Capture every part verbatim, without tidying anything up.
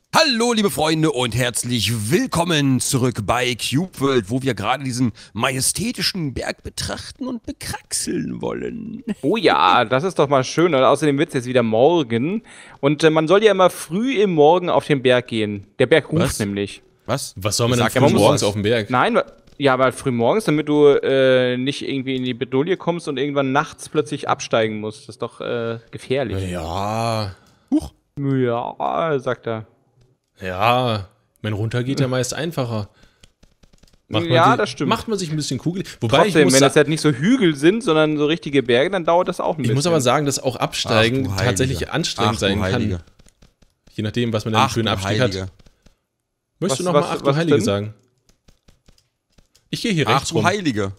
Hallo liebe Freunde und herzlich willkommen zurück bei CubeWorld, wo wir gerade diesen majestätischen Berg betrachten und bekraxeln wollen. Oh ja, das ist doch mal schön. Und außerdem wird es jetzt wieder morgen. Und äh, man soll ja immer früh im Morgen auf den Berg gehen. Der Berg ruft Was? nämlich. Was? Was soll man denn Sag früh ja, man muss morgens was. auf dem Berg? Nein, wa- ja, aber früh morgens, damit du äh, nicht irgendwie in die Bedouille kommst und irgendwann nachts plötzlich absteigen musst. Das ist doch äh, gefährlich. Ja, Huch. Ja, sagt er. ja. Mein runter geht ja meist einfacher. Macht man Ja, sich, das stimmt. Macht man sich ein bisschen kugelig. Wobei Trotzdem, ich muss, wenn sa das halt nicht so Hügel sind, sondern so richtige Berge, dann dauert das auch ein ich bisschen. muss aber sagen, dass auch Absteigen Ach, du tatsächlich Heilige. anstrengend Ach, sein du Heilige. kann. Je nachdem, was man dann Ach, für einen du Abstieg Heilige. hat. Möchtest Was- du noch mal was- Ach du was Heilige denn? sagen? Ich gehe hier Ach rechts du rum. Heilige.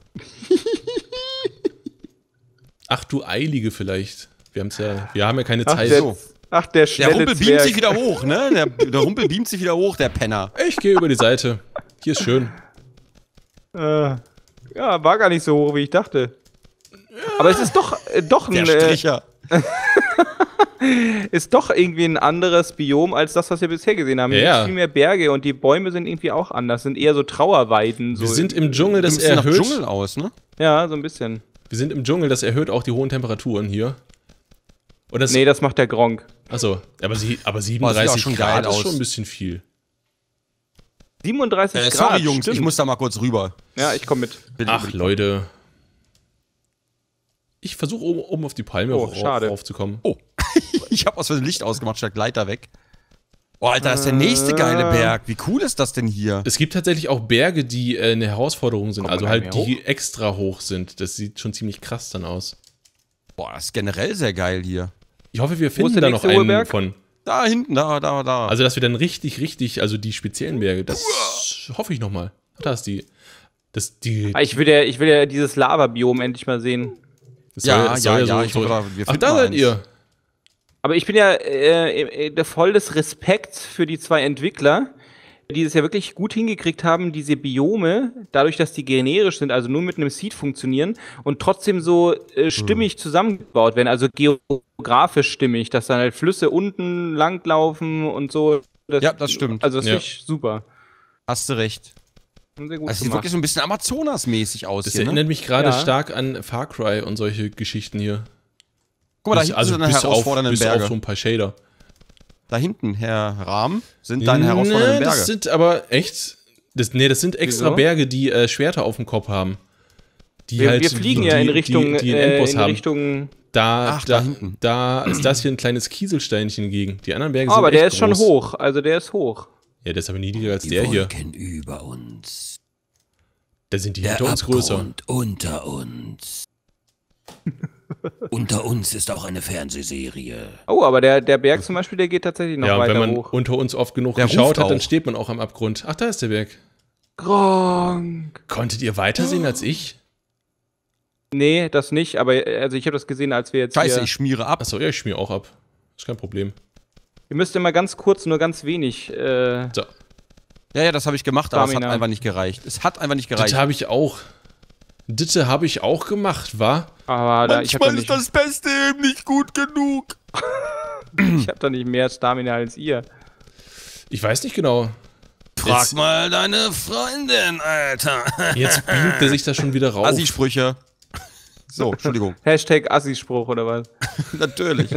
Ach du Eilige vielleicht. Wir, haben's ja, wir haben ja keine Ach, Zeit. der, So. ach, der Der schnelle Rumpel beamt Zwerg. sich wieder hoch, ne? Der, der Rumpel beamt sich wieder hoch, der Penner. Ich gehe über die Seite. Hier ist schön. Äh, ja, war gar nicht so hoch, wie ich dachte. Aber es ist doch, äh, doch ein, Der äh, Stricher. ist doch irgendwie ein anderes Biom als das, was wir bisher gesehen haben. Hier Ja, gibt's ja. viel mehr Berge und die Bäume sind irgendwie auch anders. Sind eher so Trauerweiden. So Wir sind im Dschungel, das Das sieht nach erhöht. Dschungel aus, ne? ja, so ein bisschen. Wir sind im Dschungel, das erhöht auch die hohen Temperaturen hier. Und das, Nee, das macht der Gronk. Achso, aber, sie, aber auch siebenunddreißig schon geil Grad ist aus. schon ein bisschen viel. siebenunddreißig Äh, Grad. sorry Jungs, stimmt. ich muss da mal kurz rüber. Ja, ich komme mit. Bitte, Ach, bitte. Leute. Ich versuche oben, oben auf die Palme Oh, ra- schade. raufzukommen. Oh, ich habe aus Versehen Licht ausgemacht, statt Leiter weg. Oh, Alter, das ist der nächste geile Berg. Wie cool ist das denn hier? Es gibt tatsächlich auch Berge, die äh, eine Herausforderung sind, Kommt also man halt da mehr die extra hoch sind. Das sieht schon ziemlich krass dann aus. Boah, das ist generell sehr geil hier. Ich hoffe, wir ist finden der da noch nächste hohe einen Berg? von. Da hinten, da, da, da. Also, dass wir dann richtig, richtig, also die speziellen Berge, das hoffe ich nochmal. Da ist die. Das, die Ah, Ich will ja, ich will ja dieses Lava-Biom endlich mal sehen. das ja, das ja, ja, so- ich so- hoffe, da- wir Ach, finden da mal seid eins. ihr. Aber ich bin ja äh, äh, voll des Respekts für die zwei Entwickler, die es ja wirklich gut hingekriegt haben, diese Biome, dadurch, dass die generisch sind, also nur mit einem Seed funktionieren und trotzdem so äh, stimmig zusammengebaut werden, also geografisch stimmig, dass dann halt Flüsse unten langlaufen und so. Ja, das stimmt. Also das Ja. finde ich super. Hast du recht. Sehr gut Also sieht gemacht. wirklich so ein bisschen Amazonas-mäßig aus Das hier, ne? erinnert mich gerade Ja. stark an Far Cry und solche Geschichten hier. Guck mal, da Bis- hinten also sind deine bis auf, herausfordernden bis auf Berge. so ein paar Shader. Da hinten, Herr Rahm, sind deine herausfordernden Nee, Berge. das sind aber echt. Das, nee, das sind extra Wieso? Berge, die äh, Schwerter auf dem Kopf haben. Die wir, halt, wir fliegen die, ja in die, Richtung, Die, die einen äh, Endboss in haben. Richtung. Da, Ach, da da, hinten. da ist das hier ein kleines Kieselsteinchen gegen. Die anderen Berge Oh, sind aber der echt ist schon groß. hoch. Also der ist hoch. Ja, der ist aber niedriger als Die der hier. Wolken über uns. Da sind die Der hinter uns größer. Abgrund unter uns. Unter uns ist auch eine Fernsehserie. Oh, aber der, der Berg zum Beispiel, der geht tatsächlich noch Ja, und weiter wenn man hoch. unter uns oft genug Der geschaut ruft hat, dann auch. steht man auch am Abgrund. Ach, da ist der Berg. Gronk. Konntet ihr weitersehen als ich? Nee, das nicht, aber äh, also ich habe das gesehen, als wir jetzt Scheiße, hier... ich schmiere ab. Achso, ja, ich schmier auch ab. Ist kein Problem. Ihr müsst immer ganz kurz, nur ganz wenig... Äh, So, Ja, ja, das habe ich gemacht, aber es hat Stamina. einfach nicht gereicht. Es hat einfach nicht das gereicht. habe ich auch. Ditte habe ich auch gemacht, wa? aber da, ich habe da, Manchmal nicht- ist das Beste eben nicht gut genug. ich hab da nicht mehr Stamina als ihr. Ich weiß nicht genau. Frag Jetzt- mal deine Freundin, Alter. Jetzt beamt er sich da schon wieder rauf. Assi-Sprüche. So, Entschuldigung. Hashtag Assi-Spruch oder was? Natürlich.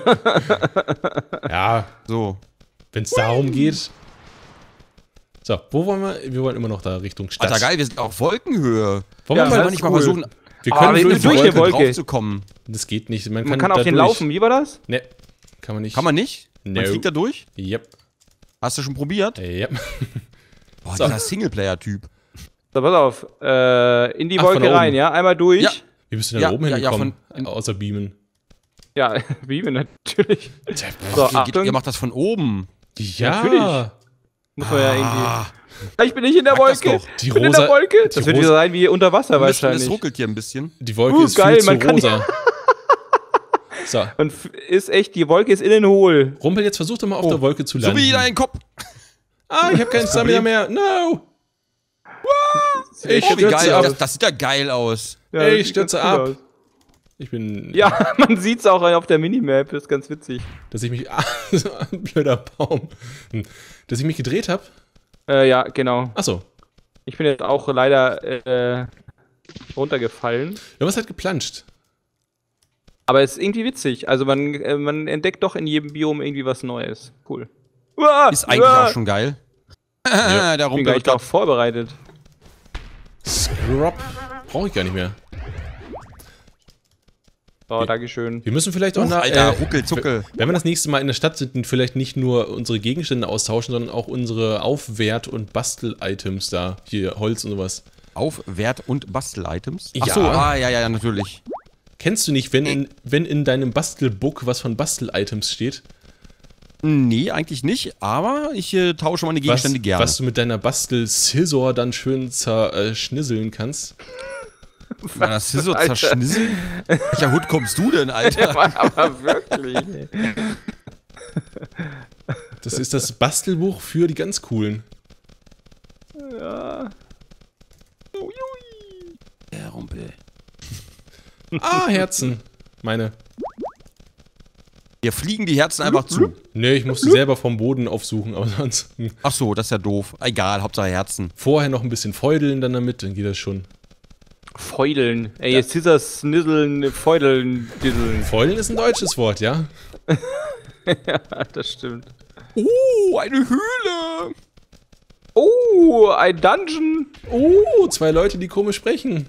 Ja, So. wenn es darum geht. So, wo wollen wir? Wir wollen immer noch da Richtung Stadt. Alter, geil, wir sind auf Wolkenhöhe. Wollen Ja, wir Wollen mal wir das nicht ist mal cool. versuchen, Wir Ah, können wir durch sind die durch Wolke. die Wolke. draufzukommen? Das geht nicht. Man kann, Man kann auf da den durch. laufen, wie war das? Ne, kann man nicht. Kann man nicht? No. Man fliegt da durch? Yep. Hast du schon probiert? Yep. Boah, So. dieser Singleplayer-Typ. So, pass auf. Äh, in die Ach, von Wolke oben. rein, ja? Einmal durch. Ja. Wie bist du denn Ja, da oben ja, ja, hingekommen? von- Außer Beamen. Ja, Bibel natürlich. So, Ihr, geht, Achtung. ihr macht das von oben. Ja. Natürlich. Muss man ja irgendwie... Ah, Ich bin nicht in der Sag das Wolke. doch. Die Ich bin in der rosa- Wolke. die Das wird rosa- wieder sein wie unter Wasser es, wahrscheinlich. es ruckelt hier ein bisschen. Die Wolke Uh, ist geil, viel man zu kann- rosa. So, Und f- ist echt, die Wolke ist innen hohl. Rumpel, jetzt versuch doch mal auf Oh. der Wolke zu So landen. wie dein Kopf. Ah, ich habe keinen Stamina mehr. No! Sieht Ich echt Oh, wie stürze geil. ab. Das, das sieht ja geil aus. Ja, Ey, das ich sieht ganz stürze cool ab. aus. Ich bin... Ja, man sieht's auch auf der Minimap, das ist ganz witzig. Dass ich mich... Ah, so ein blöder Baum. Hm. Dass ich mich gedreht habe? Äh, ja, genau. Achso. Ich bin jetzt auch leider äh, runtergefallen. Ja, was hat geplanscht? Aber es ist irgendwie witzig. Also man, äh, man entdeckt doch in jedem Biom irgendwie was Neues. Cool. Uah, Ist eigentlich uah. auch schon geil. Ja. Der Ich bin Rumpel gleich wird darauf vorbereitet. Scrub. Brauche ich gar nicht mehr. Oh, dankeschön. Wir müssen vielleicht auch... Huch, nach, Alter, äh, Ruckelzuckel. Wenn wir das nächste Mal in der Stadt sind, vielleicht nicht nur unsere Gegenstände austauschen, sondern auch unsere Aufwert- und Bastel-Items da. Hier, Holz und sowas. Auf Wert- und Bastel-Items? Ja. Achso, ah, ja, ja, ja, natürlich. Kennst du nicht, wenn in, wenn in deinem Bastelbook was von Bastel-Items steht? Nee, eigentlich nicht, aber ich äh, tausche meine Gegenstände was, gerne. Was du mit deiner Bastel-Scissor dann schön zerschnisseln kannst. Mit meiner Scissor Alter. zerschnissen? Welcher Hut kommst du denn, Alter? Aber wirklich. Das ist das Bastelbuch für die ganz coolen. Ja. Der Rumpel. Ah, Herzen. Meine. Hier fliegen die Herzen einfach zu. Nee, ich musste selber vom Boden aufsuchen, aber sonst. hm. Ach so, das ist ja doof. Egal, Hauptsache Herzen. Vorher noch ein bisschen feudeln dann damit, dann geht das schon. Feudeln. Ey, jetzt Scissors, Snisseln, Feudeln, Disseln. Feudeln ist ein deutsches Wort, ja? Ja, das stimmt. Oh, eine Höhle. Oh, ein Dungeon. Oh, zwei Leute, die komisch sprechen.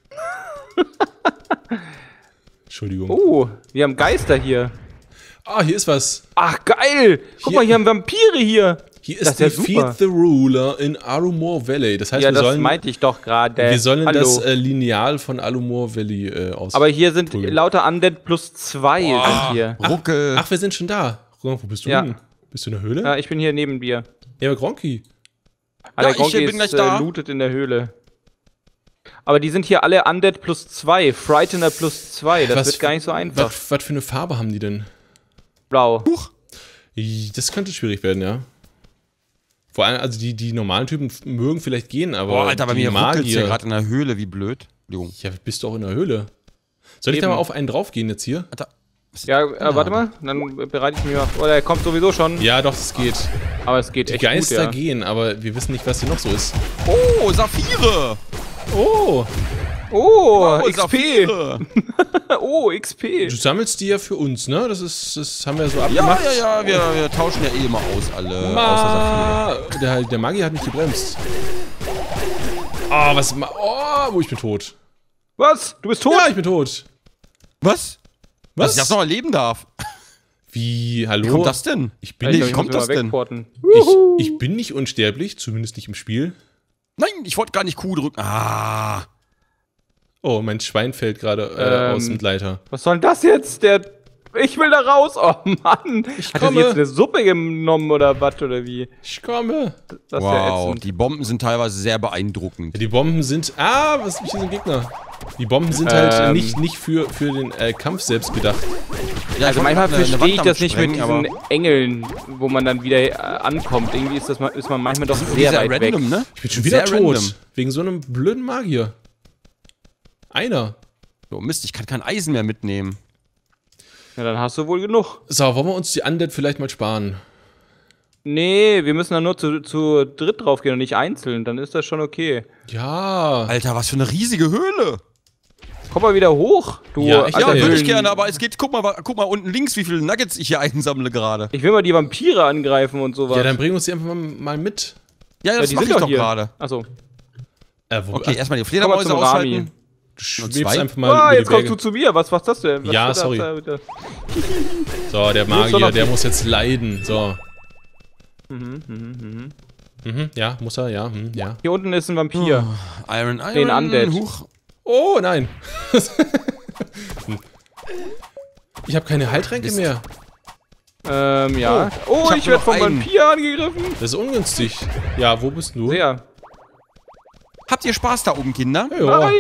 Entschuldigung. Oh, wir haben Geister hier. Ah, hier ist was. Ach, geil. Guck Hier- mal, hier haben Vampire hier. Hier Das ist ist ja super. Defeat the Ruler in Arumor Valley. Das heißt, Ja, wir das sollen, meinte ich doch gerade. wir sollen Hallo. das äh, Lineal von Arumor Valley äh, aus. Aber hier sind Cool. lauter Undead plus zwei sind hier. Ruckel. Ach, wir sind schon da. Wo bist du Ja. denn? Bist du in der Höhle? Ja, ich bin hier neben dir. Ja, aber Gronki. Ah, der ich Gronki bin ist gleich da. äh, lootet in der Höhle. Aber die sind hier alle Undead plus zwei, Frightener plus zwei. Das Was wird gar nicht so einfach. Was, was für eine Farbe haben die denn? Blau. Huch. Das könnte schwierig werden, ja. Vor allem, also die, die normalen Typen f- mögen vielleicht gehen, aber Boah, Alter, bei die mir ruckelt's hier Magier... gerade in der Höhle, wie blöd. Junge. Ja, bist du auch in der Höhle. Soll ich da Eben. mal auf einen draufgehen jetzt hier? Alter. was ist Ja, denn äh, da? warte mal, dann bereite ich mich mal. Oh, der kommt sowieso schon. Ja, doch, das geht. Aber es geht Die echt Geister gut, ja. gehen, aber wir wissen nicht, was hier noch so ist. Oh, Saphire. Oh, Oh, Oh, X P. Saphire. Oh, X P. du sammelst die ja für uns, ne? Das ist, das haben wir so Ja, abgemacht. ja, ja, wir, wir tauschen ja eh immer aus, alle. Außer Saphire. Ma der, der Magier hat mich gebremst. Oh, was ma Oh, wo ich bin tot. Was? Du bist tot? Ja, ich bin tot. Was? Was? Dass ich das noch erleben darf. Wie, hallo? Wie kommt das denn? Ich bin, Nee, Ich wie glaub, kommt ich muss das mal denn? wegporten. ich, ich bin nicht unsterblich, zumindest nicht im Spiel. Nein, ich wollte gar nicht Q drücken. Ah. Oh, mein Schwein fällt gerade äh, Ähm, aus dem Leiter. Was soll denn das jetzt? Der. Ich will da raus. Oh Mann. Hat er komme. jetzt eine Suppe genommen oder was? Oder wie? Ich komme. Das ist ja Wow, ätzend. die Bomben sind teilweise sehr beeindruckend. Die Bomben sind. Ah, was hier sind Gegner. Die Bomben sind Ähm. halt nicht, nicht für, für den äh, Kampf selbst gedacht. Ja, Also ich wollte manchmal grad eine- eine verstehe Wand ich am das nicht mit Sprengen, diesen aber- Engeln, wo man dann wieder äh, ankommt. Irgendwie ist, das, ma- ist man manchmal doch Die sind sehr sehr weit random, weg. ne? Ich bin schon wieder Sehr tot. random. Wegen so einem blöden Magier. Einer. So, Mist, ich kann kein Eisen mehr mitnehmen. Ja, dann hast du wohl genug. So, wollen wir uns die Undead vielleicht mal sparen? Nee, wir müssen dann nur zu, zu dritt draufgehen und nicht einzeln. Dann ist das schon okay. Ja. Alter, was für eine riesige Höhle. Komm mal wieder hoch, du Ja, ich- Ja, Alter, würde ich Höhlen- gerne, aber es geht, guck mal, guck mal unten links, wie viele Nuggets ich hier einsammle gerade. Ich will mal die Vampire angreifen und sowas. Ja, dann bringen wir uns die einfach mal, mal mit. Ja, Ja, das die mach sind ich doch doch hier. gerade. Achso. Äh, wo, Okay, ach, erstmal die Komm mal Fledermäuse zum ausschalten. Rami. du schwebst zwei? einfach mal Ah, über jetzt die kommst du Berge. zu mir. Was war's das denn? Was Ja, wird das sorry. da wieder? So, der Muss doch Magier, noch- der muss jetzt leiden. So. Mhm, mhm, mhm. Mhm, ja, muss er, ja, hm, ja. Hier unten ist ein Vampir. Iron, Iron, Den Undead. Huch. Oh, nein. Ich habe keine Heiltränke Mist. mehr. Ähm, ja. Oh, ich hab ich, nur werde noch vom einen. Vampir angegriffen. Das ist ungünstig. Ja, wo bist du? Sehr. Habt ihr Spaß da oben, Kinder? Ja, Nein.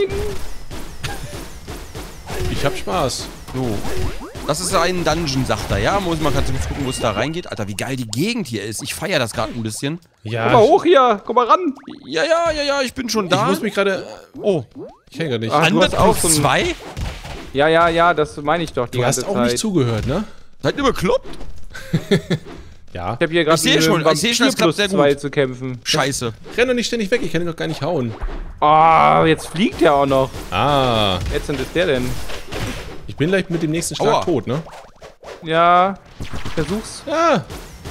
ich hab Spaß. So. Das ist ein Dungeon, sagt er, ja? Muss man ganz kurz gucken, wo es da reingeht. Alter, wie geil die Gegend hier ist. Ich feiere das gerade ein bisschen. Komm Ja, mal hoch hier. Komm mal ran. Ja, ja, ja, ja, ich bin schon ich da. muss mich gerade... Oh, Ich kann gar nicht. Ah, du Undead hast auch plus so ein- zwei? Ja, ja, ja, das meine ich doch die Du ganze hast auch Zeit. nicht zugehört, ne? Seid ihr bekloppt? Ja. Ich habe hier gerade Ich sehe schon, ich sehe schon, das klappt sehr zwei gut. zu kämpfen. Scheiße. Renn doch nicht ständig weg, ich kann ihn doch gar nicht hauen. Oh, jetzt fliegt der auch noch. Ah, Jetzt sind es der denn? ich bin gleich mit dem nächsten Schlag Aua. tot, ne? Ja, versuch's. Ah.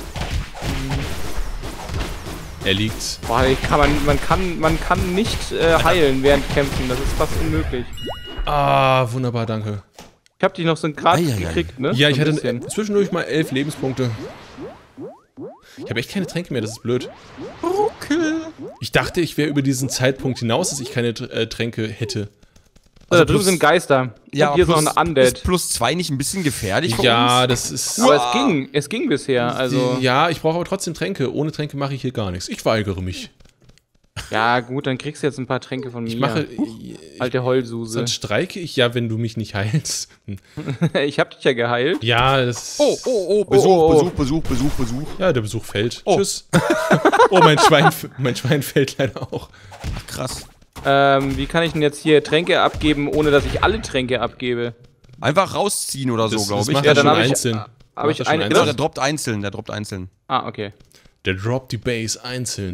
Er liegt. Boah, ich kann man, man kann, man kann nicht äh, heilen während Kämpfen. Das ist fast unmöglich. Ah, wunderbar, danke. Ich hab dich noch so ein Grad Eieiei. gekriegt, ne? Ja, so ich ein hatte bisschen. zwischendurch mal elf Lebenspunkte. Ich habe echt keine Tränke mehr, das ist blöd. Okay. Ich dachte, ich wäre über diesen Zeitpunkt hinaus, dass ich keine äh, Tränke hätte. So, da drüben plus- sind Geister. Ja, Und hier ist plus, noch ein ist Undead. plus zwei nicht ein bisschen gefährlich für Ja, uns? das ist... Aber es ging, es ging bisher, also... Ja, ich brauche aber trotzdem Tränke. Ohne Tränke mache ich hier gar nichts. Ich weigere mich. Ja, gut, dann kriegst du jetzt ein paar Tränke von mir. Ich mache... Alte Heulsuse. Dann streike ich ja, wenn du mich nicht heilst. Ich hab dich ja geheilt. Ja, das... Oh, oh, oh, Besuch, Oh, oh, oh. Besuch, Besuch, Besuch, Besuch. Ja, der Besuch fällt. Oh. Tschüss. Oh, mein Schwein, mein Schwein fällt leider auch. Ach, krass. Ähm, wie kann ich denn jetzt hier Tränke abgeben, ohne dass ich alle Tränke abgebe? Einfach rausziehen oder so, Das, das glaube ich. macht Ja, er dann schon hab ich- einzeln. hab Macht ich er schon eine- Genau, einzeln. der droppt einzeln, der droppt einzeln. Ah, okay. Der droppt die Base einzeln.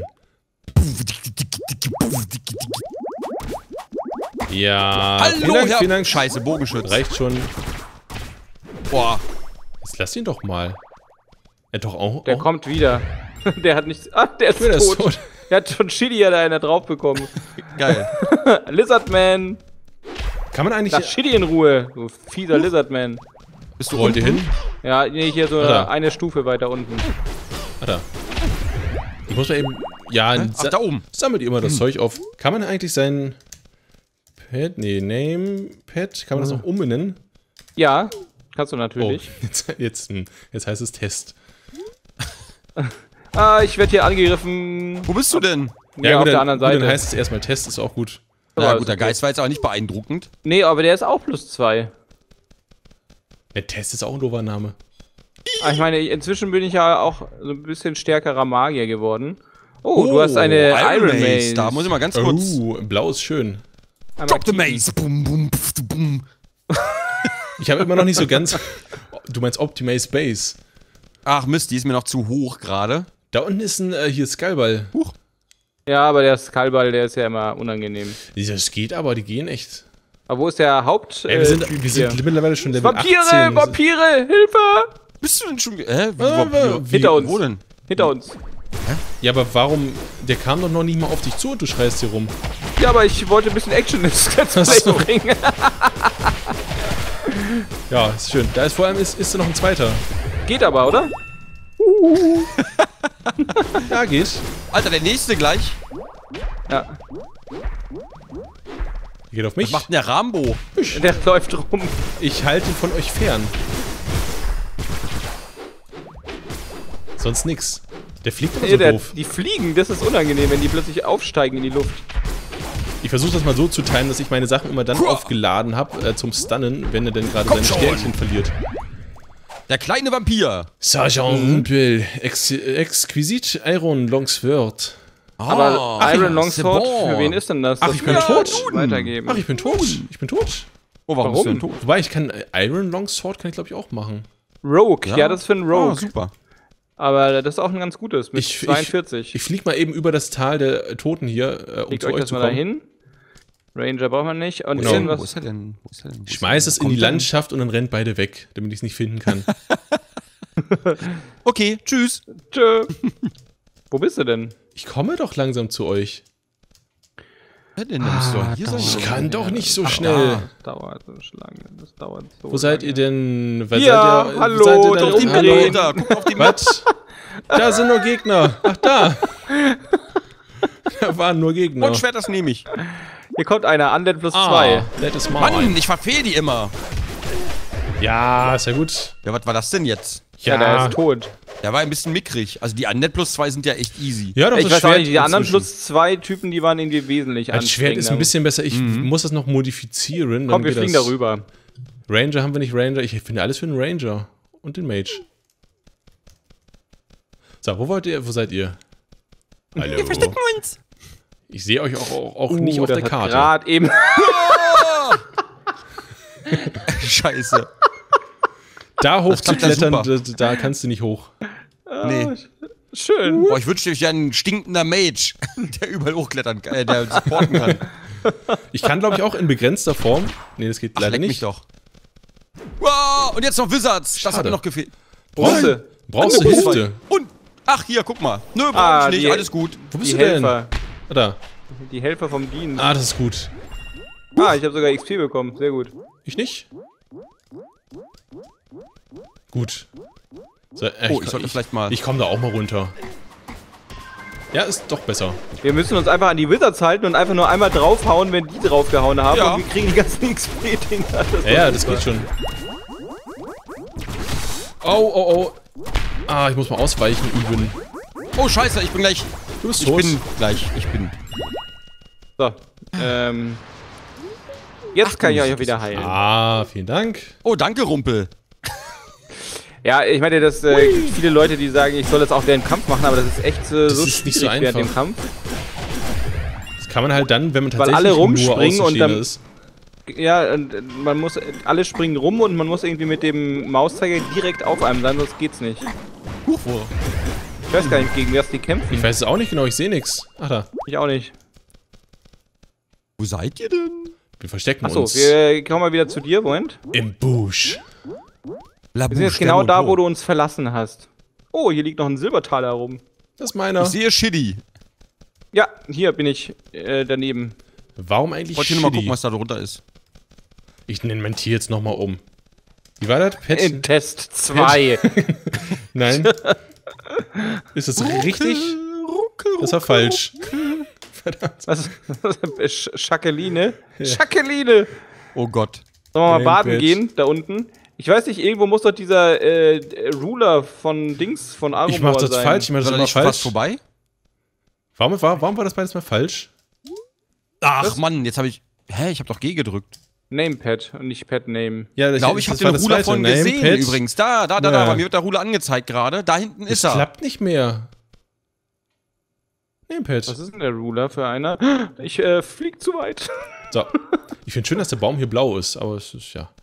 Ja, Hallo, vielen Dank, Herr... vielen Dank. Scheiße, Bogenschütz. Reicht schon. Boah. Jetzt lass ihn doch mal. Er doch auch. Der auch kommt wieder. Der hat nichts... Ah, der ist, Der ist tot. tot. Der hat schon Chili, hat er einer drauf bekommen. Geil. Lizardman. Kann man eigentlich. Lass Chili in Ruhe. Du fieser Lizardman. Bist du Rollt ihr unten? hin? Ja, nee, hier so Da. eine Stufe weiter unten. Ah, da. Ich muss mal eben. Ja, Ach, sa da oben. sammelt ihr immer das Zeug auf. Kann man eigentlich sein Pet, nee, Name, Pet, kann man das auch umbenennen? Ja, kannst du Oh, natürlich. jetzt, jetzt, hm, jetzt heißt es Test. Ah, ich werde hier angegriffen. Wo bist du denn? Ja, auf gut, der dann, anderen gut, Seite. dann heißt es erstmal Test, ist auch gut. Na Aber gut, der ist okay. Geist war jetzt auch nicht beeindruckend. Nee, aber der ist auch plus zwei. Der Test ist auch ein doofer Name. Ah, ich meine, inzwischen bin ich ja auch so ein bisschen stärkerer Magier geworden. Oh, du hast eine Iron Mace. Da muss ich mal ganz kurz... Oh, blau ist schön. Einmal Drop the kicken. Mace. Bum, bum, pf, bum. Ich habe immer noch nicht so ganz. Du meinst Optimate Base. Ach Mist, die ist mir noch zu hoch gerade. Da unten ist ein äh, hier Skullball. Huch. Ja, aber der Skullball, der ist ja immer unangenehm. Das geht aber, die gehen echt. Aber wo ist der Haupt... Ey, wir, äh, sind, Typ wir sind hier? mittlerweile schon Level Vampire, achtzehn. Vampire, Hilfe! Bist du denn schon... ge- Hä? Wie, Ah, wie, hinter uns. Wo denn? Hinter uns. Ja, aber warum? Der kam doch noch nicht mal auf dich zu und du schreist hier rum. Ja, aber ich wollte ein bisschen Action ins Let's Ach so. Play bringen. Ja, ist schön. Da ist vor allem ist, ist da noch ein zweiter. Geht aber, oder? Ja, geht. Alter, der nächste gleich. Ja. Geht auf Was mich. macht denn der Rambo? Der läuft rum. Ich halte von euch fern. Sonst nix. Der fliegt aber Nee, so der, doof. die fliegen, das ist unangenehm, wenn die plötzlich aufsteigen in die Luft. Ich versuche das mal so zu timen, dass ich meine Sachen immer dann Puh. aufgeladen habe äh, zum Stunnen, wenn er denn gerade Komm seine schon. Sternchen verliert. Der kleine Vampir. Sergeant Rumpel, Ex Exquisit Iron Longsword. Aber ach, Iron ja, Longsword, c'est bon. für wen ist denn das? Ach, Das ich bin will tot. Weitergeben. Ach, ich bin tot. Ich bin tot. Oh, warum, bist du denn tot? Wobei, ich kann äh, Iron Longsword kann ich glaube ich auch machen. Rogue, ja, das ist für einen Rogue. Ah, super. Aber das ist auch ein ganz gutes, mit Ich- ich- zweiundvierzig. Ich flieg mal eben über das Tal der äh, Toten hier, äh, um Legt zu euch euch das zu mal kommen. dahin. Ranger braucht man nicht. Und Genau. irgendwas. Wo ist er denn? Wo ist er denn? Wo Ich ist schmeiß er es denn? in die Kommt er denn? Landschaft und dann rennt beide weg, damit ich es nicht finden kann. Okay, tschüss. Tschö. Wo bist du denn? Ich komme doch langsam zu euch. Wer denn? Da musst du doch hier sein. Ich kann doch nicht so Ach, schnell. Das dauert so lange. Das dauert so Wo seid lange. ihr denn? Wer Ja, seid ihr, hallo, seid ihr doch denn? die Hallo? Drehen. Da, guck auf die Was? Da sind nur Gegner. Ach, da. Da waren nur Gegner. Und Schwert, das nehme ich. Hier kommt einer, Undead plus Ah, zwei. that is mine. Mann, ich verfehle die immer. Ja, ist ja gut. Ja, was war das denn jetzt? Ja, der ist tot. Der war ein bisschen mickrig. Also die Undead plus zwei sind ja echt easy. Ja, doch, Ich das weiß auch Schwert nicht, die anderen inzwischen. plus zwei Typen, die waren irgendwie wesentlich Das Schwert ist ein anstrengender. bisschen besser. Ich muss das noch modifizieren. dann Komm, wir geht fliegen das. darüber. Ranger haben wir nicht Ranger. Ich finde alles für den Ranger. Und den Mage. So, wo wollt ihr? Wo seid ihr? Hallo. Wir verstecken uns. Ich sehe euch auch, auch, auch nicht Uh, auf das der hat Karte. Gerade eben. Scheiße. Da hoch Das zu klappt ja klettern, da, super. da kannst du nicht hoch. Nee. Schön. Boah, ich wünschte, ich wäre ein stinkender Mage, der überall hochklettern kann, äh, der supporten kann. Ich kann, glaube ich, auch in begrenzter Form. Nee, das geht Ach, leider leck mich nicht. doch. Wow, und jetzt noch Wizards. Das Schade. hat mir noch gefehlt. Bronze. Brauchst du Hilfe? Und, ach hier, guck mal. Nö, brauch Ah, ich nicht, die- alles gut. Wo bist Die du denn? Helfer. Ah, da. Die Helfer vom Dienst. Ah, das ist gut. Ah, ich habe sogar X P bekommen. Sehr gut. Ich nicht? Gut. So, äh, Oh, ich sollte vielleicht mal- Ich komme da auch mal runter. Ja, ist doch besser. Wir müssen uns einfach an die Wizards halten und einfach nur einmal draufhauen, wenn die draufgehauen haben. Ja. Und wir kriegen die ganzen X P-Dinger. Ja, ja, das geht schon. Oh, oh, oh. Ah, ich muss mal ausweichen üben. Oh, scheiße, ich bin gleich. Du bist Ich tot. bin gleich, ich bin. So. Ähm. Jetzt kann ich euch auch wieder heilen. Ah, vielen Dank. Oh, danke, Rumpel. Ja, ich meine, das äh, gibt viele Leute, die sagen, ich soll jetzt auch während Kampf machen, aber das ist echt äh, so ist nicht so schwierig während einfach. dem Kampf. Das kann man halt dann, wenn man Weil tatsächlich alle nur rumspringen und Außenstehender dann- ist. Ja, und äh, man muss, alle springen rum und man muss irgendwie mit dem Mauszeiger direkt auf einem sein, sonst geht's nicht. Huch, wo? Ich weiß gar nicht, gegen wer es die kämpfen. Ich weiß es auch nicht genau, ich sehe nichts. Ach da, Ich auch nicht. Wo seid ihr denn? wir verstecken Achso, uns. wir kommen mal wieder zu dir, Moment. Im Busch. La Wir sind jetzt genau da, wo du uns verlassen hast. Oh, hier liegt noch ein Silbertaler rum. Das ist meiner. Ich sehe Shitty. Ja, hier bin ich äh, daneben. Warum eigentlich Wollte hier nur mal gucken, Shitty? was da drunter ist. Ich nenne mein Tier jetzt nochmal um. Wie war das? Pet? In Test zwei. Nein. Ist das richtig? Das war falsch. Was? Sch Schakeline? Schakeline! Oh Gott. Sollen wir mal Dein baden Bett. gehen, da unten? Ich weiß nicht, irgendwo muss doch dieser äh, Ruler von Dings, von Arumor Ich mach das sein. falsch, ich mach das War da immer nicht fast falsch. vorbei? Warum war, warum war das beides mal falsch? Ach Was? Mann, jetzt habe ich. Hä, ich habe doch G gedrückt. Namepad und nicht Pad Name. Ja, Ich glaube, ich habe das war den das Ruler zweite. von gesehen Namepad. übrigens. Da, da, da, da. Ja. Bei mir wird der Ruler angezeigt gerade. Da hinten Es ist er. klappt nicht mehr. Namepad. Was ist denn der Ruler für einer? Ich äh, flieg zu weit. So. Ich finde schön, dass der Baum hier blau ist, aber es ist ja.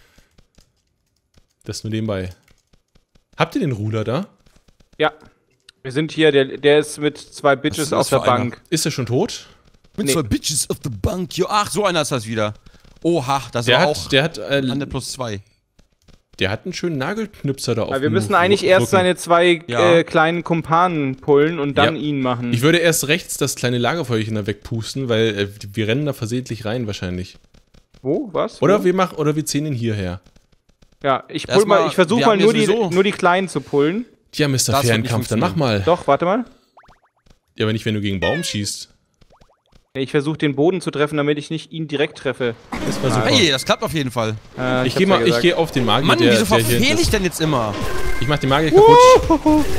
Das nur nebenbei. Habt ihr den Ruler da? Ja. Wir sind hier, der, der ist mit zwei Was Bitches ist das auf der für einer? Bank. Ist er schon tot? Mit Nee. zwei Bitches of the Bank. Jo, ach, so einer ist das wieder. Oha, das Der war hat, auch der hat, äh, an der plus zwei. der hat einen schönen Nagelknüpser da auf Aber wir dem müssen Ru- eigentlich Rücken. erst seine zwei Ja. äh, kleinen Kumpanen pullen und dann Ja. ihn machen. Ich würde erst rechts das kleine Lagerfeuerchen da wegpusten, weil äh, wir rennen da versehentlich rein wahrscheinlich. Wo? Was? Oder Wo? wir machen, oder wir ziehen ihn hierher. Ja, ich pull Erstmal, mal, ich versuche wir mal haben ja nur die, sowieso- nur die kleinen zu pullen. Tja, Mister Das wird Fernkampf, nicht dann mach mal. Doch, warte mal. Ja, aber nicht, wenn du gegen einen Baum schießt. Ich versuche den Boden zu treffen, damit ich nicht ihn direkt treffe. Das war super. Hey, das klappt auf jeden Fall. Äh, ich hab's gehe ja mal, ich gesagt. gehe auf den Magier, Mann, der, wieso der hier. verfehle ich Das, denn jetzt immer? ich mach den Magier kaputt.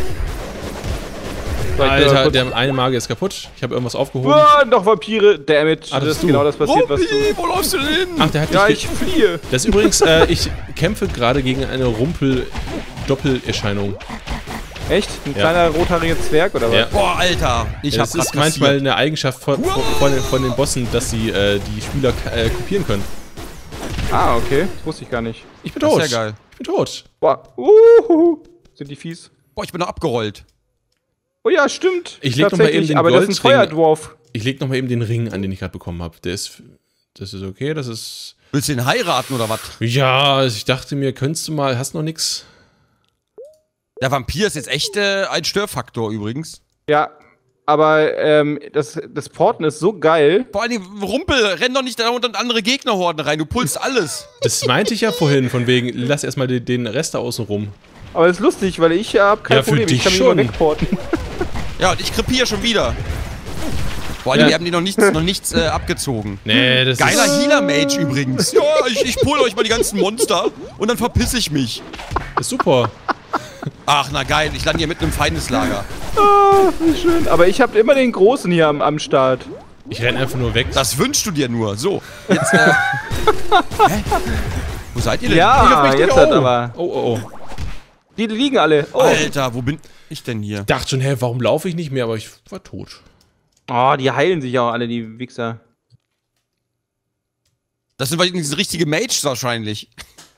So, ich Alter, kurz- der eine Magier ist kaputt. Ich habe irgendwas aufgehoben. Ah, noch Vampire, dammit. Ah, das das bist ist du. genau das passiert, was du. Rumpi, wo läufst du denn hin? Ach, der hat Ja, dich ich ge- fliehe. Das ist übrigens, äh, ich kämpfe gerade gegen eine Rumpel-Doppelerscheinung. Echt? Ein Ja. kleiner rothaariger Zwerg oder was? Ja. Boah, Alter. Ich hab Das grad ist manchmal kassiert. eine Eigenschaft von, von, von, den, von den Bossen, dass sie äh, die Spieler äh, kopieren können. Ah, okay. Das wusste ich gar nicht. Ich bin Das tot. ist ja geil. Ich bin tot. Boah. Uhuhu. Sind die fies? Boah, ich bin noch abgerollt. Oh ja, stimmt. Ich leg doch mal eben Tatsächlich, den aber das ist ein Goldring- Feuerdwarf. Ich leg noch mal eben den Ring an, den ich gerade bekommen habe. Der ist, das ist okay, das ist... Willst du ihn heiraten oder was? Ja, ich dachte mir, könntest du mal, hast noch nix? Der Vampir ist jetzt echt äh, ein Störfaktor übrigens. Ja, aber ähm, das, das Porten ist so geil. Vor allem, Rumpel, renn doch nicht da unter andere Gegnerhorden rein. Du pulst alles. Das meinte ich ja vorhin, von wegen, lass erstmal den, den Rest da außen rum. Aber das ist lustig, weil ich hab kein Ja, für Problem. dich Ich kann ihn schon. immer wegporten. Ja, und ich krepiere schon wieder. Vor allem, Ja. wir haben die noch nichts, noch nichts äh, abgezogen. Nee, das Geiler ist, Healer-Mage übrigens. Ja, ich, ich pull euch mal die ganzen Monster und dann verpiss ich mich. ist super. Ach, na geil, ich lande hier mitten im Feindeslager. Ah, wie schön. Aber ich habe immer den Großen hier am, am Start. Ich renn einfach nur weg. Das wünschst du dir nur. So, jetzt, äh. Hä? Wo seid ihr denn? Ja, Ich jetzt oh. hat aber. Oh, oh, oh. Die liegen alle. Oh. Alter, wo bin ich denn hier? Ich dachte schon, hä, warum laufe ich nicht mehr, aber ich war tot. Oh, die heilen sich auch alle, die Wichser. Das sind diese richtige Mages wahrscheinlich.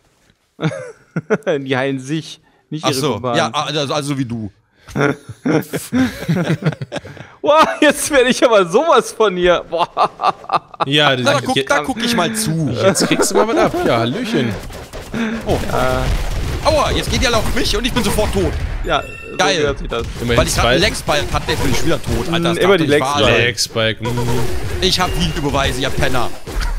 Die heilen sich, nicht Ach ihre so, Kumpanen. ja, also, also wie du. Wow, jetzt werde ich aber sowas von hier. Boah. Ja, Na, da, guck, jetzt, da guck ich mal zu. jetzt kriegst du mal was ab. Ja, Hallöchen. Oh. Aua, jetzt geht die alle auf mich und ich bin sofort tot. Ja, Geil. so gehört sich das. Immerhin Weil ich gerade zwei einen Legspike hatte, bin ich wieder tot. Alter, das Mm, immer darf die doch nicht wahr sein. Legspike. Mm. Ich hab Videobeweise, ihr Penner.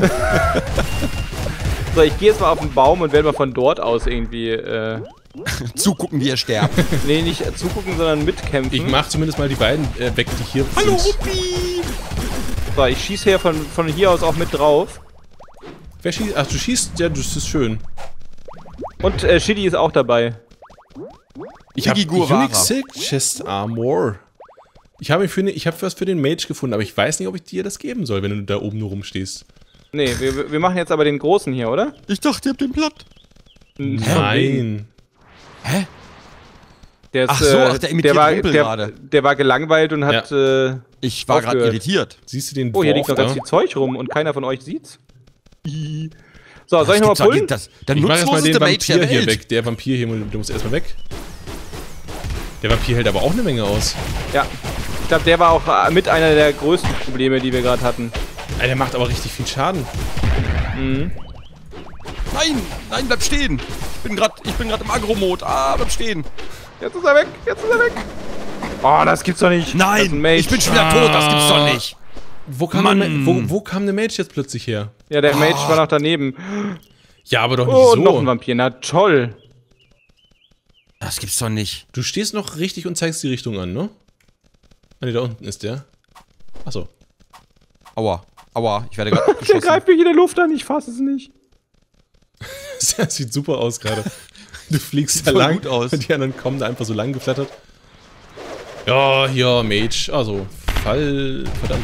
So, ich gehe jetzt mal auf den Baum und werde mal von dort aus irgendwie, äh, Zugucken, wie ihr sterbt. nee, nicht äh, zugucken, sondern mitkämpfen. Ich mach zumindest mal die beiden äh, weg, die hier Hallo, sind. Ruppi! So, ich schieße hier von, von hier aus auch mit drauf. Wer schießt? Ach, du schießt? Ja, das ist schön. Und äh, Shitty ist auch dabei. Ich habe Figiguara. Unique Silk Chest Armor. Ich habe für ne, ich habe was für den Mage gefunden, aber ich weiß nicht, ob ich dir das geben soll, wenn du da oben nur rumstehst. Nee, wir, wir machen jetzt aber den großen hier, oder? Ich dachte, ihr habt den platt. Nein. Hä? Der ist, Ach so, ach, der imitiert war, Rumpel der, gerade. der war gelangweilt und hat, äh, Ich war gerade Aufgehört. irritiert. Siehst du den oh, hier liegt Dwarf noch ganz da? viel Zeug rum und keiner von euch sieht's. So, soll ich Das nochmal gibt's doch- pullen? Das, der Ich mach erstmal den nutzloseste Mage der Vampir hier Welt. weg. Der Vampir hier, der muss erstmal weg. Der Vampir hält aber auch eine Menge aus. Ja. Ich glaube, der war auch äh, mit einer der größten Probleme, die wir gerade hatten. Alter, der macht aber richtig viel Schaden. Mhm. Nein, nein, bleib stehen. Ich bin gerade ich bin gerade im Agro-Mode. Ah, bleib stehen. Jetzt ist er weg, jetzt ist er weg. Oh, das gibt's doch nicht. Das ist ein Nein, Mage. ich bin schon wieder tot. Das gibt's doch nicht. Wo kam, Mann. der, Ma- wo, wo kam der Mage jetzt plötzlich her? Ja, der Mage war noch daneben. Ja, aber doch nicht Oh, so. noch ein Vampir. Na toll. Das gibt's doch nicht. Du stehst noch richtig und zeigst die Richtung an, ne? Ah, ne, da unten ist der. Achso. Aua, aua, ich werde gerade Der abgeschossen. greift mich in der Luft an, ich fasse es nicht. Das sieht super aus gerade. Du fliegst Sieht da voll lang gut aus. und die anderen kommen da einfach so lang geflattert. Ja, hier, Mage. Also, Fall. Verdammt.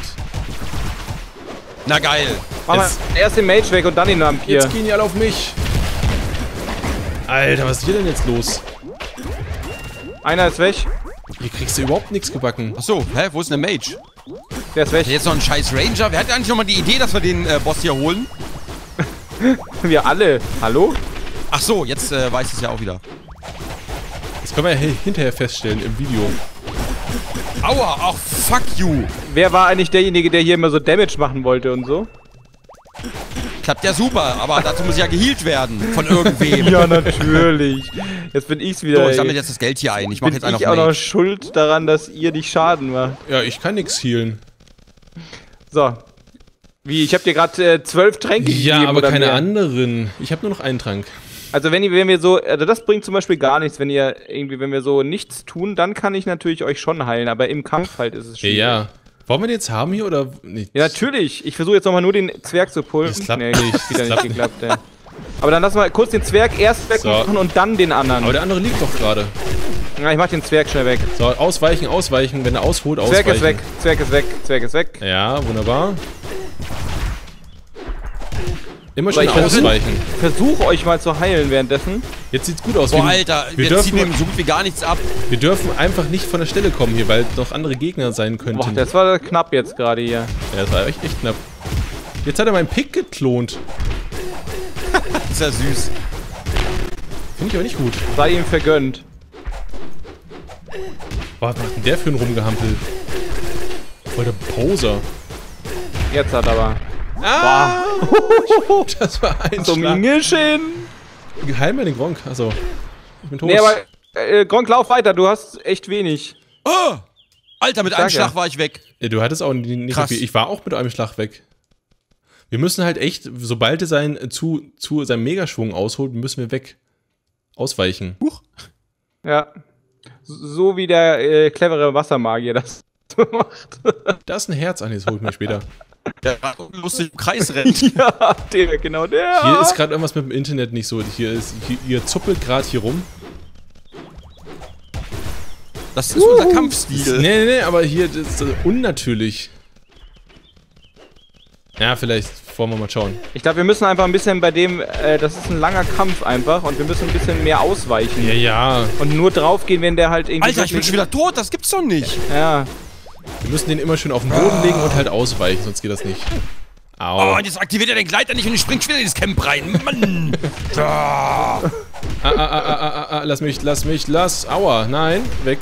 Na geil. Mach mal Jetzt- erst den Mage weg und dann den Vampir. Jetzt gehen die alle auf mich. Alter, was ist hier denn jetzt los? Einer ist weg. Hier kriegst du überhaupt nichts gebacken. Achso, hä, wo ist denn der Mage? Der ist weg. Jetzt noch ein scheiß Ranger. Wer hat eigentlich noch mal die Idee, dass wir den äh, Boss hier holen? Wir alle. Hallo? Ach so, jetzt äh, weiß ich es ja auch wieder. Das können wir ja hinterher feststellen im Video. Aua, ach fuck you. Wer war eigentlich derjenige, der hier immer so Damage machen wollte und so? Klappt ja super, aber dazu muss ja geheilt werden von irgendwem. Ja, natürlich. Jetzt bin ich's wieder. So, ich sammle jetzt das Geld hier ein. Ich mach bin jetzt einen auf ich auch noch Mage. schuld daran, dass ihr nicht Schaden macht. Ja, ich kann nichts healen. So. Wie, ich habe dir gerade äh, zwölf Tränke gegeben, Ja, aber oder keine mehr? anderen. Ich habe nur noch einen Trank. Also wenn, ihr, wenn wir so, also das bringt zum Beispiel gar nichts, wenn ihr irgendwie, wenn wir so nichts tun, dann kann ich natürlich euch schon heilen, aber im Kampf halt ist es Ja, schwierig. ja. Wollen wir den jetzt haben hier oder nicht? Ja, natürlich. Ich versuche jetzt nochmal nur den Zwerg zu pullen. Das klappt Nee, nicht. Wieder Das nicht klappt geklappt, ey. Aber dann lass mal kurz den Zwerg erst wegmachen und dann den anderen. Aber der andere liegt doch gerade. Ja, ich mach den Zwerg schnell weg. So, ausweichen, ausweichen. Wenn er ausholt, ausweichen. Zwerg ist weg, Zwerg ist weg, Zwerg ist weg. Ja, wunderbar. Immer Aber schön ich versuch- ausweichen. Versuche euch mal zu heilen währenddessen. Jetzt sieht's gut aus. Boah, wir, Alter, wir wir, dürfen- ziehen dem so gut wie gar nichts ab. wir dürfen einfach nicht von der Stelle kommen hier, weil noch andere Gegner sein könnten. Boah, das war knapp jetzt gerade hier. ja, das war echt, echt knapp. Jetzt hat er meinen Pick geklont. Ist ja süß. Finde ich aber nicht gut. Sei ihm vergönnt. Boah, was macht denn der für ein Rumgehampel? Voll der Poser. Jetzt hat aber. Ah! Das war ein Zum Schlag. Mischen. Heil mal den Gronk. Also, ich bin tot. Nee, aber äh, Gronk, lauf weiter, du hast echt wenig. Oh! Alter, mit einem Sag ja. Schlag war ich weg. Ja, du hattest auch nicht so Krass. viel. Ich war auch mit einem Schlag weg. Wir müssen halt echt, sobald er sein, zu, zu seinem Megaschwung ausholt, müssen wir weg. Ausweichen. Huch. Ja. So wie der äh, clevere Wassermagier das macht. Da ist ein Herz. Ach nee, das hol ich mir später. Der gerade lustig im Kreis rennt. Ja, der, genau der. Hier ist gerade irgendwas mit dem Internet nicht so. Hier ist, hier, ihr zuppelt gerade hier rum. Das ist unser Kampfstil. Nee, nee, nee, aber hier das ist äh, unnatürlich. Ja, vielleicht wollen wir mal schauen. Ich glaube, wir müssen einfach ein bisschen bei dem, äh, das ist ein langer Kampf einfach und wir müssen ein bisschen mehr ausweichen. Ja, ja. Und nur draufgehen, wenn der halt irgendwie... Alter, ich bin schon wieder tot. Das gibt's doch nicht. Ja. Wir müssen den immer schön auf den Boden legen und halt ausweichen, sonst geht das nicht. Au. Oh, und jetzt aktiviert er den Gleiter nicht und ich spring wieder in das Camp rein. Mann. Ah, Ah. ah, ah, ah, ah, ah, lass mich, lass mich, lass. Aua, nein, weg.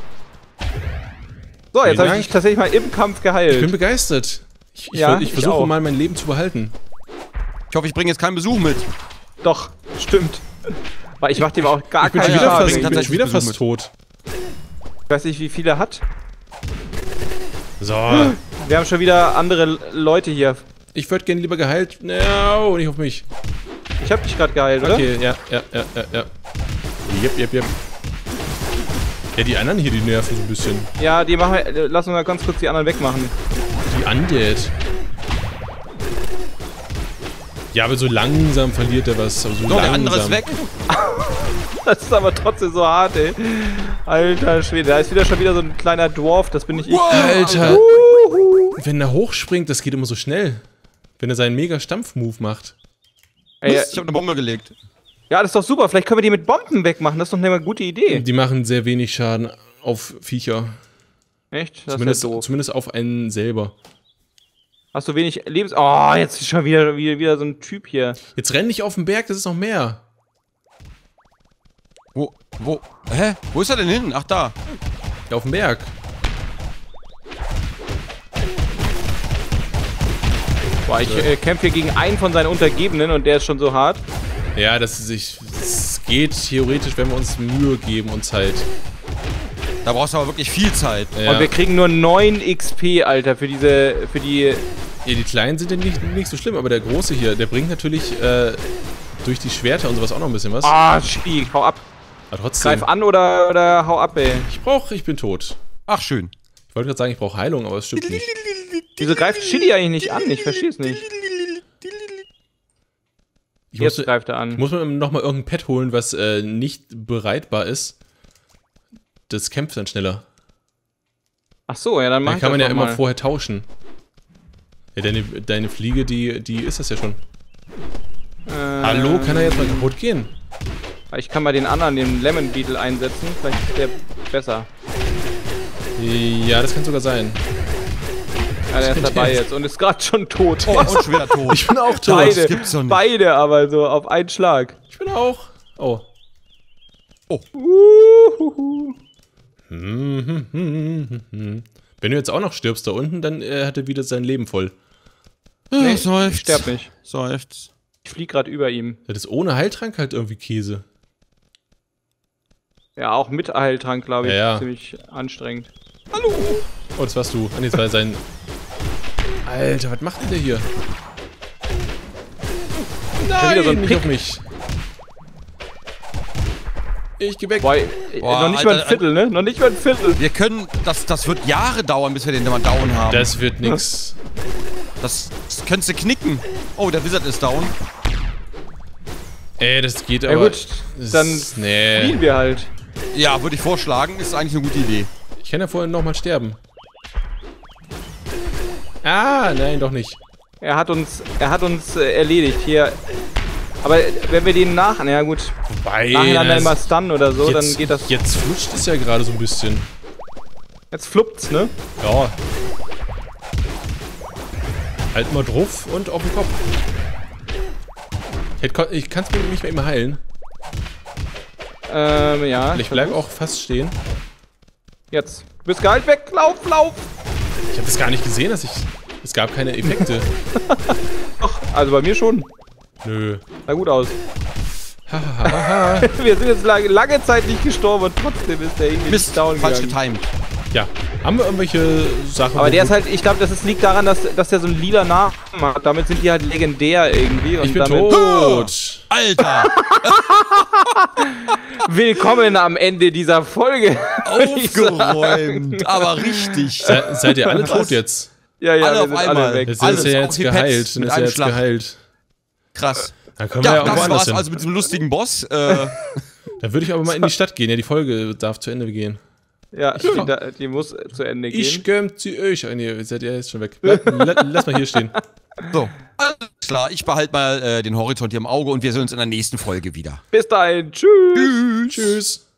So, jetzt Vielen habe ich Dank. dich tatsächlich mal im Kampf geheilt. Ich bin begeistert. Ich, ich, Ja, ich ich versuche auch. mal, mein Leben zu behalten. Ich hoffe, ich bringe jetzt keinen Besuch mit. Doch, stimmt. Weil ich mach dem auch gar Ich bin keinen schon wieder Schaden. fast, bringt ich bin tatsächlich schon wieder Besuch fast mit. tot. Ich weiß nicht, wie viel er hat. So, Wir haben schon wieder andere Leute hier. ich würde gerne lieber geheilt. No, nicht auf mich. Ich hab dich gerade geheilt, oder? Okay, ja, ja, ja, ja, ja. Jep, jep, jep. Ja, die anderen hier, die nerven so ein bisschen. Ja, die machen wir. äh, Lass uns mal ganz kurz die anderen wegmachen. Die Undead. Ja, aber so langsam verliert er was. Aber so So, langsam. der andere ist weg. Das ist aber trotzdem so hart, ey. Alter Schwede, da ist wieder schon wieder so ein kleiner Dwarf, das bin nicht ich. Alter. Wenn er hochspringt, das geht immer so schnell. Wenn er seinen mega Stampf-Move macht. Ey, Ich habe eine Bombe gelegt. ja, das ist doch super. Vielleicht können wir die mit Bomben wegmachen. Das ist doch eine gute Idee. Die machen sehr wenig Schaden auf Viecher. Echt? Das Zumindest, ist ja doof. zumindest auf einen selber. Hast du wenig Lebens... Oh, jetzt ist schon wieder, wieder, wieder so ein Typ hier. Jetzt renn nicht auf den Berg, das ist noch mehr. Wo, wo, hä? Wo ist er denn hin? Ach, da. Ja, auf den Berg. Boah, ich äh, kämpfe hier gegen einen von seinen Untergebenen und der ist schon so hart. Ja, das, ist, ich, das geht theoretisch, wenn wir uns Mühe geben und Zeit. Da brauchst du aber wirklich viel Zeit. Ja. Und wir kriegen nur neun X P, Alter, für diese... Für die... Ja, die kleinen sind ja nicht, nicht so schlimm, aber der große hier, der bringt natürlich äh, durch die Schwerter und sowas auch noch ein bisschen was. Ah, Shitty, hau ab. Aber trotzdem, Greif an oder, oder hau ab, ey. ich brauch, ich bin tot. Ach, schön. Ich wollte gerade sagen, ich brauche Heilung, aber es stimmt nicht. Wieso greift Shitty eigentlich nicht an? Ich versteh's nicht. Ich Jetzt muss, greift er ich an. muss mir nochmal irgendein Pet holen, was äh, nicht bereitbar ist. Das kämpft dann schneller. Ach so, ja, dann mach Dann ich kann man das ja doch immer mal. vorher tauschen. Ja, deine, deine Fliege, die, die ist das ja schon. Äh, Hallo, kann er jetzt mal kaputt gehen? Ich kann mal den anderen, den Lemon Beetle einsetzen. Vielleicht ist der besser. Ja, das kann sogar sein. Ja, der ist dabei jetzt und ist gerade schon tot. Oh, und schon wieder tot. Ich bin auch tot. Beide, gibt's doch nicht. beide aber so auf einen Schlag. Ich bin auch. Oh. Uhuhu. Hm, hm, hm, hm, hm. Wenn du jetzt auch noch stirbst da unten, dann äh, hat er wieder sein Leben voll. Nee, seufzt. ich sterb nicht. Seufzt. Ich flieg gerade über ihm. Das ist ohne Heiltrank halt irgendwie Käse. Ja, auch mit Heiltrank, glaube ich. Ja, ja. Ziemlich anstrengend. Oh, das warst du. Ah, nee, das war sein... Alter, was macht denn der hier? Nein, wieder so ein nicht Pick. auf mich. Ich geh weg. Boah, äh, Boah, noch nicht mal ein Alter, Viertel, ne? Noch nicht mal ein Viertel. Wir können, das, das wird Jahre dauern, bis wir den mal down haben. Das wird nix. Das, das könntest du knicken. Oh, der Wizard ist down. Ey, das geht Ja aber... gut, das- dann nee. fliehen wir halt. Ja, würde ich vorschlagen. Ist eigentlich eine gute Idee. Ich kann ja vorher nochmal sterben. Ah, nein, doch nicht. Er hat uns, er hat uns äh, erledigt hier. Aber äh, wenn wir den nach, na ja gut, Wobei, nachher dann das- immer Stun oder so, jetzt, dann geht das. Jetzt flutscht es ja gerade so ein bisschen. Jetzt fluppt's, ne? Ja. Halt mal drauf und auf den Kopf. Ich, hätte, ich kann es mir nicht mehr immer heilen. Ähm, ja. Ich bleib auch fast stehen. Jetzt. Du bist geheilt, weg, lauf, lauf! Ich habe das gar nicht gesehen, dass ich... Es gab keine Effekte. Also bei mir schon. Nö. Sah gut aus. Hahaha. Wir sind jetzt lange, lange Zeit nicht gestorben und trotzdem ist der irgendwie Mist, down falsch gegangen. getimed. Ja. Haben wir irgendwelche Sachen... Aber wo der ist wir- halt, ich glaube, das ist, liegt daran, dass, dass der so einen lila Namen hat. Damit sind die halt legendär irgendwie. Und Ich bin damit tot. Alter! Willkommen am Ende dieser Folge. würd ich sagen. Aufgeräumt. Aber richtig. Se, seid ihr alle tot jetzt? Ja, ja, Alle wir auf sind einmal. alle weg. Jetzt Alles, ist er auch jetzt die Pets geheilt. Dann mit ist er einem jetzt Schlag. geheilt. Krass. Dann können wir Ja, ja, irgendwo das anders war's hin. also mit diesem lustigen Boss. Äh, Dann würde ich aber mal in die Stadt gehen. Ja, die Folge darf zu Ende gehen. Ja, die, da, die muss zu Ende gehen. Ich gömmt sie euch. Ah, nee, seid ihr jetzt schon weg. Bleib, la, lass mal hier stehen. so. Alles klar, ich behalte mal äh, den Horizont hier im Auge und wir sehen uns in der nächsten Folge wieder. Bis dahin. Tschüss. Tschüss.